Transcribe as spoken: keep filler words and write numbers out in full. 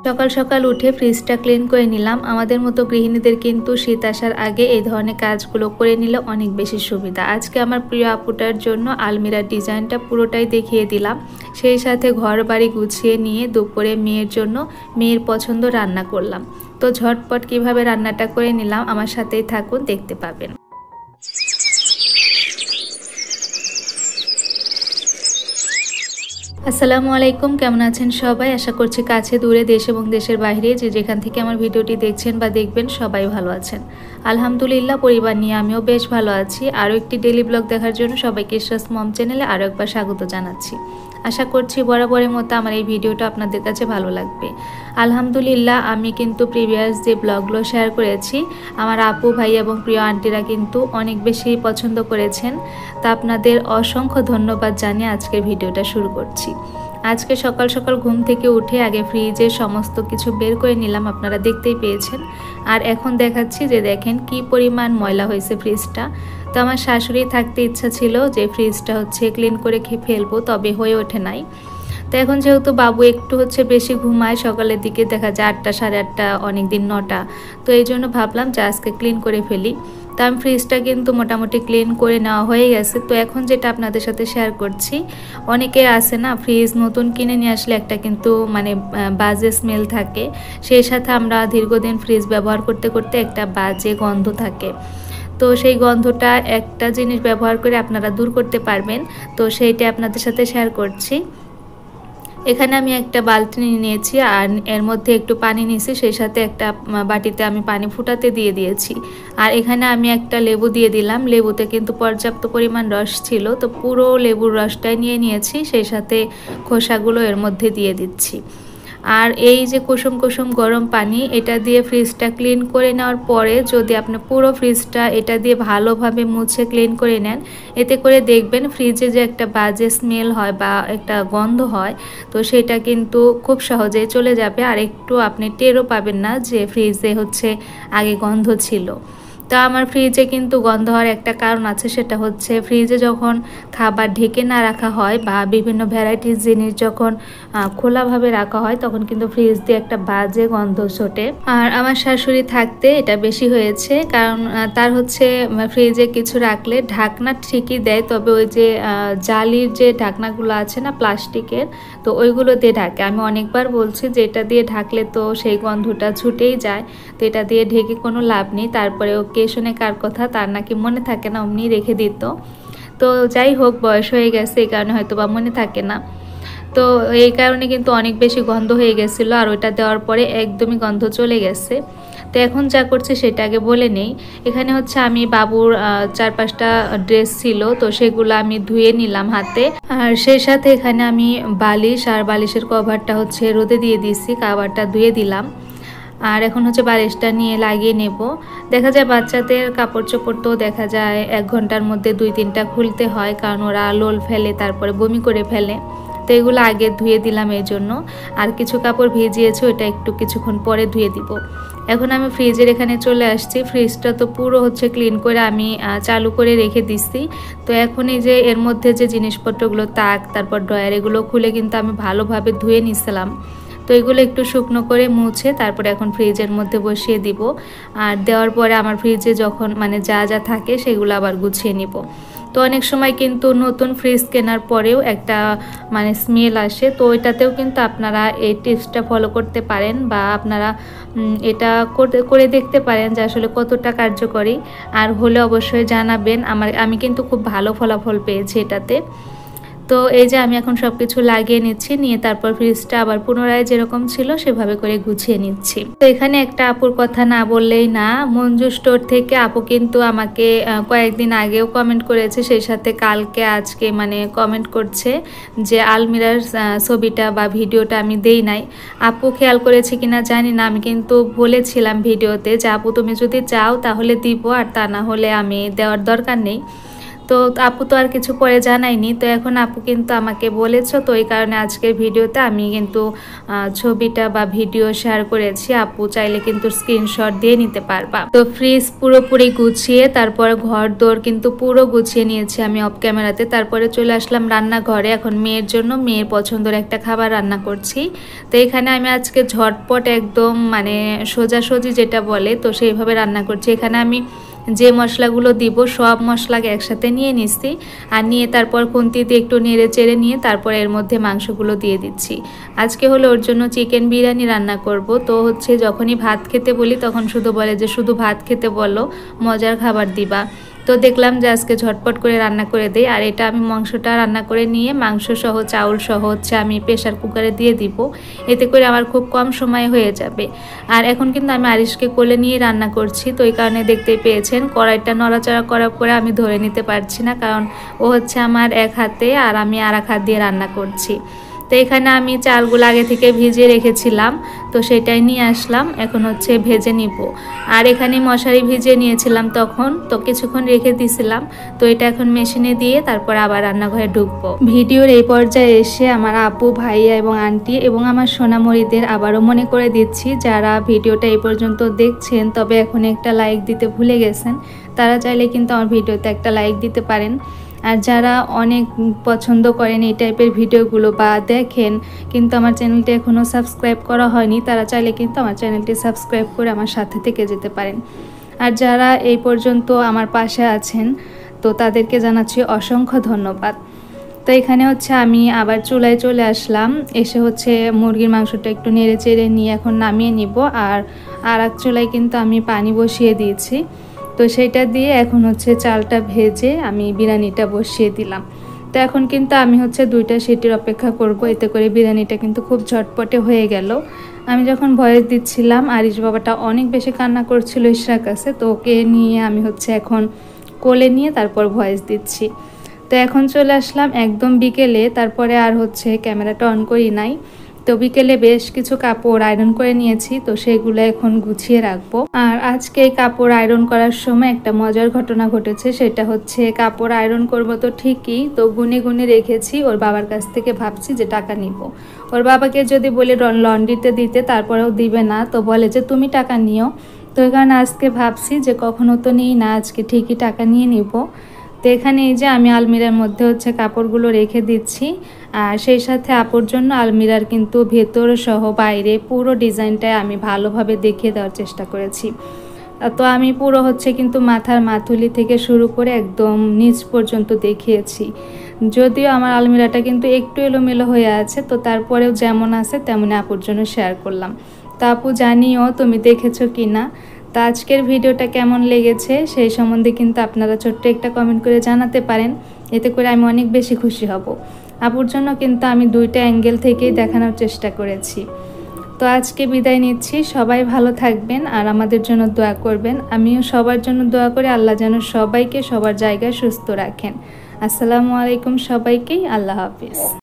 সকাল সকাল উঠে ফ্রিজটা ক্লিন করে নিলাম। আমাদের মতো গৃহিণীদের কিন্তু শীত আসার আগে এই ধরনের কাজগুলো করে নিলে অনেক বেশি সুবিধা। আজকে আমার প্রিয় আপুটার জন্য আলমিরার ডিজাইনটা পুরোটাই দেখিয়ে দিলাম। সেই সাথে ঘর বাড়ি গুছিয়ে নিয়ে দুপুরে মেয়ের জন্য মেয়ের পছন্দ রান্না করলাম। তো ঝটপট কিভাবে রান্নাটা করে নিলাম আমার সাথেই থাকুন, দেখতে পাবেন। আসসালামু আলাইকুম, কেমন আছেন সবাই? আশা করছি কাছে দূরে দেশ এবং দেশের বাইরে যে যেখান থেকে আমার ভিডিওটি দেখছেন বা দেখবেন সবাই ভালো আছেন। আলহামদুলিল্লাহ, পরিবার নিয়ে আমিও বেশ ভালো আছি। আরও একটি ডেইলি ব্লগ দেখার জন্য সবাইকে ইশরাস মম চ্যানেলে আরও একবার স্বাগত জানাচ্ছি। আশা করছি বরাবরের মতো আমার এই ভিডিওটা আপনাদের কাছে ভালো লাগবে। আলহামদুলিল্লাহ, আমি কিন্তু প্রিভিয়াস যে ব্লগগুলো শেয়ার করেছি আমার আপু ভাই এবং প্রিয় আন্টিরা কিন্তু অনেক বেশি পছন্দ করেছেন। তা আপনাদের অসংখ্য ধন্যবাদ জানিয়ে আজকের ভিডিওটা শুরু করছি। আজকে সকাল সকাল ঘুম থেকে উঠে আগে ফ্রিজের সমস্ত কিছু বের করে নিলাম, আপনারা দেখতেই পেয়েছেন। আর এখন দেখাচ্ছি যে দেখেন কি পরিমাণ ময়লা হয়েছে ফ্রিজটা। তো আমার শাশুড়ি থাকতে ইচ্ছা ছিল যে ফ্রিজটা হচ্ছে ক্লিন করে খেয়ে ফেলবো, তবে হয়ে ওঠে নাই। তো এখন যেহেতু বাবু একটু হচ্ছে বেশি ঘুমায়, সকালের দিকে দেখা যায় আটটা সাড়ে আটটা, অনেক দিন নটা, তো এই জন্য ভাবলাম যে আজকে ক্লিন করে ফেলি। তো আমি ফ্রিজটা কিন্তু মোটামুটি ক্লিন করে নেওয়া হয়ে গেছে। তো এখন যেটা আপনাদের সাথে শেয়ার করছি, অনেকের আছে না ফ্রিজ নতুন কিনে নিয়ে আসলে একটা কিন্তু মানে বাজে স্মেল থাকে, সেই সাথে আমরা দীর্ঘদিন ফ্রিজ ব্যবহার করতে করতে একটা বাজে গন্ধ থাকে। তো সেই গন্ধটা একটা জিনিস ব্যবহার করে আপনারা দূর করতে পারবেন। তো সেইটা আপনাদের সাথে শেয়ার করছি। এখানে আমি একটা বালতি নিয়ে নিয়েছি আর এর মধ্যে একটু পানি নিয়েছি, সেই সাথে একটা বাটিতে আমি পানি ফুটাতে দিয়ে দিয়েছি। আর এখানে আমি একটা লেবু দিয়ে দিলাম। লেবুতে কিন্তু পর্যাপ্ত পরিমাণ রস ছিল, তো পুরো লেবুর রসটাই নিয়ে নিয়েছি, সেই সাথে খোসাগুলো এর মধ্যে দিয়ে দিচ্ছি। আর এই যে কুসুম কুসুম গরম পানি, এটা দিয়ে ফ্রিজটা ক্লিন করে নেওয়ার পরে যদি আপনি পুরো ফ্রিজটা এটা দিয়ে ভালোভাবে মুছে ক্লিন করে নেন, এতে করে দেখবেন ফ্রিজে যে একটা বাজে স্মেল হয় বা একটা গন্ধ হয়, তো সেটা কিন্তু খুব সহজেই চলে যাবে। আর একটু আপনি টেরও পাবেন না যে ফ্রিজে হচ্ছে আগে গন্ধ ছিল। তো আমার ফ্রিজে কিন্তু গন্ধ হওয়ার একটা কারণ আছে, সেটা হচ্ছে ফ্রিজে যখন খাবার ঢেকে না রাখা হয় বা বিভিন্ন ভ্যারাইটিস জিনিস যখন খোলাভাবে রাখা হয়, তখন কিন্তু ফ্রিজ দিয়ে একটা বাজে গন্ধ ছোটে। আর আমার শাশুড়ি থাকতে এটা বেশি হয়েছে, কারণ তার হচ্ছে ফ্রিজে কিছু রাখলে ঢাকনা ঠিকই দেয়, তবে ওই যে জালির যে ঢাকনাগুলো আছে না প্লাস্টিকের, তো ওইগুলো দিয়ে ঢাকে। আমি অনেকবার বলছি যে এটা দিয়ে ঢাকলে তো সেই গন্ধটা ছুটেই যায়, তো এটা দিয়ে ঢেকে কোনো লাভ নেই। তারপরে কে শুনে কার কথা, তার নাকি মনে থাকে না, অমনি রেখে দিত। তো যাই হোক, বয়স হয়ে গেছে, এই কারণে হয়তো বা মনে থাকে না। তো এই কারণে কিন্তু অনেক বেশি গন্ধ হয়ে গেছিলো, আর ওইটা দেওয়ার পরে একদমই গন্ধ চলে গেছে। তো এখন যা করছে সেটা আগে বলে নেই। এখানে হচ্ছে আমি বাবুর চার পাঁচটা ড্রেস ছিল, তো সেগুলো আমি ধুয়ে নিলাম হাতে। আর সেই সাথে এখানে আমি বালিশ আর বালিশের কভারটা হচ্ছে রোদে দিয়ে দিয়েছি, কভারটা ধুয়ে দিলাম। আর এখন হচ্ছে বালিশটা নিয়ে লাগিয়ে নেব। দেখা যায় বাচ্চাদের কাপড় চোপড় তো দেখা যায় এক ঘন্টার মধ্যে দুই তিনটা খুলতে হয়, কারণ ওরা লোল ফেলে, তারপরে বমি করে ফেলে। তো এগুলো আগে ধুয়ে দিলাম এই জন্য। আর কিছু কাপড় ভিজিয়েছে, ওইটা একটু কিছুক্ষণ পরে ধুয়ে দিব। এখন আমি ফ্রিজের এখানে চলে আসছি। ফ্রিজটা তো পুরো হচ্ছে ক্লিন করে আমি চালু করে রেখে দিচ্ছি। তো এখন এই যে এর মধ্যে যে জিনিসপত্রগুলো তাক, তারপর ড্রয়ার, এগুলো খুলে কিন্তু আমি ভালোভাবে ধুয়ে নিছিলাম। তো এগুলো একটু শুকনো করে মুছে তারপরে এখন ফ্রিজের মধ্যে বসিয়ে দিব। আর দেওয়ার পরে আমার ফ্রিজে যখন মানে যা যা থাকে সেগুলো আবার গুছিয়ে নিব। তো অনেক সময় কিন্তু নতুন ফ্রিজ কেনার পরেও একটা মানে স্মেল আসে, তো ওইটাতেও কিন্তু আপনারা এই টিপসটা ফলো করতে পারেন বা আপনারা এটা করে দেখতে পারেন যে আসলে কতটা কার্যকরী। আর হলে অবশ্যই জানাবেন। আমার আমি কিন্তু খুব ভালো ফলাফল পেয়েছি এটাতে। তো এই যে আমি এখন সব কিছু লাগিয়ে নিচ্ছি, নিয়ে তারপর ফ্রিজটা আবার পুনরায় যেরকম ছিল সেভাবে করে গুছিয়ে নিচ্ছি। তো এখানে একটা আপুর কথা না বললেই না, মঞ্জু স্টোর থেকে আপু কিন্তু আমাকে কয়েকদিন আগেও কমেন্ট করেছে, সেই সাথে কালকে আজকে মানে কমেন্ট করছে যে আলমিরার ছবিটা বা ভিডিওটা আমি দেই নাই। আপু খেয়াল করেছে কিনা জানি না, আমি কিন্তু বলেছিলাম ভিডিওতে যে আপু তুমি যদি চাও তাহলে দিব, আর তা না হলে আমি দেওয়ার দরকার নেই। তো আপু তো আর কিছু পরে জানায়নি, তো এখন আপু কিন্তু আমাকে বলেছো, তো এই কারণে আজকের ভিডিওতে আমি কিন্তু ছবিটা বা ভিডিও শেয়ার করেছি। আপু চাইলে কিন্তু স্ক্রিনশট দিয়ে নিতে পারবা। তো ফ্রিজ পুরোপুরি গুছিয়ে তারপর ঘর দোর কিন্তু পুরো গুছিয়ে নিয়েছি আমি অফ ক্যামেরাতে। তারপরে চলে আসলাম রান্নাঘরে। এখন মেয়ের জন্য মেয়ের পছন্দের একটা খাবার রান্না করছি। তো এখানে আমি আজকে ঝটপট একদম মানে সোজাসুজি যেটা বলে তো সেইভাবে রান্না করছি। এখানে আমি যে মশলাগুলো দিব সব মশলাকে একসাথে নিয়ে নিচ্ছি, আর নিয়ে তারপর খুন্তি দিয়ে একটু নেড়ে চেড়ে নিয়ে তারপর এর মধ্যে মাংসগুলো দিয়ে দিচ্ছি। আজকে হলো ওর জন্য চিকেন বিরিয়ানি রান্না করব। তো হচ্ছে যখনই ভাত খেতে বলি তখন শুধু বলে যে শুধু ভাত খেতে বলো, মজার খাবার দিবা। তো দেখলাম যে আজকে ঝটপট করে রান্না করে দিই। আর এটা আমি মাংসটা রান্না করে নিয়ে মাংস সহ চাউল সহ হচ্ছে আমি প্রেশার কুকারে দিয়ে দিব। এতে করে আমার খুব কম সময় হয়ে যাবে। আর এখন কিন্তু আমি আরিশকে কোলে নিয়ে রান্না করছি, তো এই কারণে দেখতেই পেয়েছেন কড়াইটা নড়াচড়া করার পরে আমি ধরে নিতে পারছি না, কারণ ও হচ্ছে আমার এক হাতে আর আমি আর এক হাত দিয়ে রান্না করছি। তো এখানে আমি চালগুলো আগে থেকে ভিজিয়ে রেখেছিলাম, তো সেটাই নিয়ে আসলাম, এখন হচ্ছে ভেজে নিব। আর এখানে মশারি ভিজিয়ে নিয়েছিলাম তখন, তো কিছুক্ষণ রেখে দিয়েছিলাম। তো এটা এখন মেশিনে দিয়ে তারপর আবার রান্নাঘরে ঢুকবো। ভিডিওর এই পর্যায়ে এসে আমার আপু, ভাইয়া এবং আন্টি এবং আমার সোনামণিদের আবারও মনে করে দিচ্ছি, যারা ভিডিওটা এই পর্যন্ত দেখছেন তবে এখন একটা লাইক দিতে ভুলে গেছেন, তারা চাইলে কিন্তু আমার ভিডিওতে একটা লাইক দিতে পারেন। আর যারা অনেক পছন্দ করেন এই টাইপের ভিডিওগুলো বা দেখেন কিন্তু আমার চ্যানেলটি এখনও সাবস্ক্রাইব করা হয়নি, তারা চাইলে কিন্তু আমার চ্যানেলটি সাবস্ক্রাইব করে আমার সাথে থেকে যেতে পারেন। আর যারা এই পর্যন্ত আমার পাশে আছেন তো তাদেরকে জানাচ্ছি অসংখ্য ধন্যবাদ। তো এখানে হচ্ছে আমি আবার চুলায় চলে আসলাম, এসে হচ্ছে মুরগির মাংসটা একটু নেড়ে চেড়ে নিয়ে এখন নামিয়ে নিব। আর আর এক চুলায় কিন্তু আমি পানি বসিয়ে দিয়েছি, তো সেটা দিয়ে এখন হচ্ছে চালটা ভেজে আমি বিরিয়ানিটা বসিয়ে দিলাম। তো এখন কিন্তু আমি হচ্ছে দুইটা সিটির অপেক্ষা করব, এতে করে বিরিয়ানিটা কিন্তু খুব ঝটপটে হয়ে গেল। আমি যখন ভয়েস দিচ্ছিলাম আরিশ বাবাটা অনেক বেশি কান্না করছিল ইশরার কাছে, তো ওকে নিয়ে আমি হচ্ছে এখন কোলে নিয়ে তারপর ভয়েস দিচ্ছি। তো এখন চলে আসলাম একদম বিকেলে, তারপরে আর হচ্ছে ক্যামেরাটা অন করি নাই। তো বিকেলে বেশ কিছু কাপড় আয়রন করে নিয়েছি, তো সেগুলো এখন গুছিয়ে রাখবো। আর আজকে কাপড় আয়রন করার সময় একটা মজার ঘটনা ঘটেছে, সেটা হচ্ছে কাপড় আয়রন করব তো ঠিকই, তো গুনে গুনে রেখেছি, ওর বাবার কাছ থেকে ভাবছি যে টাকা নিব। ওর বাবাকে যদি বলে লন্ড্রিতে দিতে তারপরেও দিবে না, তো বলে যে তুমি টাকা নিও। তো এই কারণে আজকে ভাবছি যে কখনো তো নিই না, আজকে ঠিকই টাকা নিয়ে নিব। তো এখানে এই যে আমি আলমিরার মধ্যে হচ্ছে কাপড়গুলো রেখে দিচ্ছি, আর সেই সাথে আপুর জন্য আলমিরার কিন্তু ভেতর সহ বাইরে পুরো ডিজাইনটাই আমি ভালোভাবে দেখিয়ে দেওয়ার চেষ্টা করেছি। তো আমি পুরো হচ্ছে কিন্তু মাথার মাথুলি থেকে শুরু করে একদম নিচ পর্যন্ত দেখিয়েছি। যদিও আমার আলমিরাটা কিন্তু একটু এলোমেলো হয়ে আছে, তো তারপরেও যেমন আছে তেমনি আপুর জন্য শেয়ার করলাম। তো আপু জানিও তুমি দেখেছো কি না। তো আজকের ভিডিওটা কেমন লেগেছে সেই সম্বন্ধে কিন্তু আপনারা ছোট্ট একটা কমেন্ট করে জানাতে পারেন, এতে করে আমি অনেক বেশি খুশি হব। আপুর জন্য কিন্তু আমি দুইটা অ্যাঙ্গেল থেকেই দেখানোর চেষ্টা করেছি। তো আজকে বিদায় নিচ্ছি, সবাই ভালো থাকবেন আর আমাদের জন্য দোয়া করবেন। আমিও সবার জন্য দোয়া করি আল্লাহ যেন সবাইকে সবার জায়গায় সুস্থ রাখেন। আসসালামু আলাইকুম সবাইকেই, আল্লাহ হাফিজ।